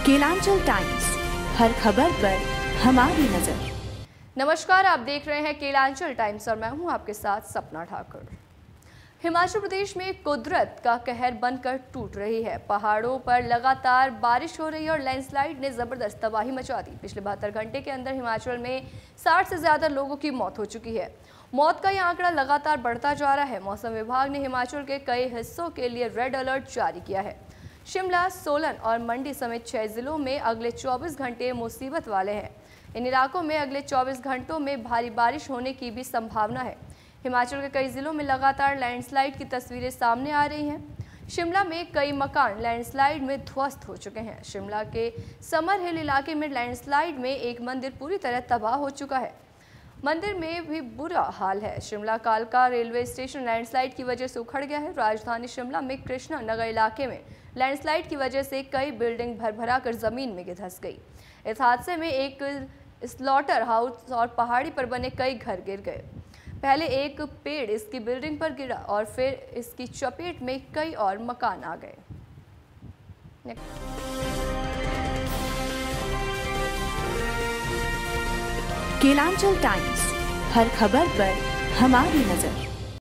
Kelanchal times, हर खबर पर हमारी नजर। नमस्कार, आप देख रहे हैं केलांचल टाइम्स और मैं हूं आपके साथ सपना ठाकुर। हिमाचल प्रदेश में कुदरत का कहर बनकर टूट रही है। पहाड़ों पर लगातार बारिश हो रही है और लैंडस्लाइड ने जबरदस्त तबाही मचा दी। पिछले 72 घंटे के अंदर हिमाचल में 60 से ज्यादा लोगों की मौत हो चुकी है। मौत का यह आंकड़ा लगातार बढ़ता जा रहा है। मौसम विभाग ने हिमाचल के कई हिस्सों के लिए रेड अलर्ट जारी किया है। शिमला, सोलन और मंडी समेत 6 जिलों में अगले 24 घंटे मुसीबत वाले हैं। इन इलाकों में अगले 24 घंटों में भारी बारिश होने की भी संभावना है। हिमाचल के कई जिलों में लगातार लैंडस्लाइड की तस्वीरें सामने आ रही हैं। शिमला में कई मकान लैंडस्लाइड में ध्वस्त हो चुके हैं। शिमला के समर हिल इलाके में लैंडस्लाइड में एक मंदिर पूरी तरह तबाह हो चुका है। मंदिर में भी बुरा हाल है। शिमला कालका रेलवे स्टेशन लैंडस्लाइड की वजह से उखड़ गया है। राजधानी शिमला में कृष्णा नगर इलाके में लैंडस्लाइड की वजह से कई बिल्डिंग भर कर जमीन में धंस गई। इस हादसे में एक स्लॉटर हाउस और पहाड़ी पर बने कई घर गिर गए। पहले एक पेड़ इसकी बिल्डिंग पर गिरा और फिर इसकी चपेट में कई और मकान आ गए। केलांचल टाइम्स, हर खबर पर हमारी नजर।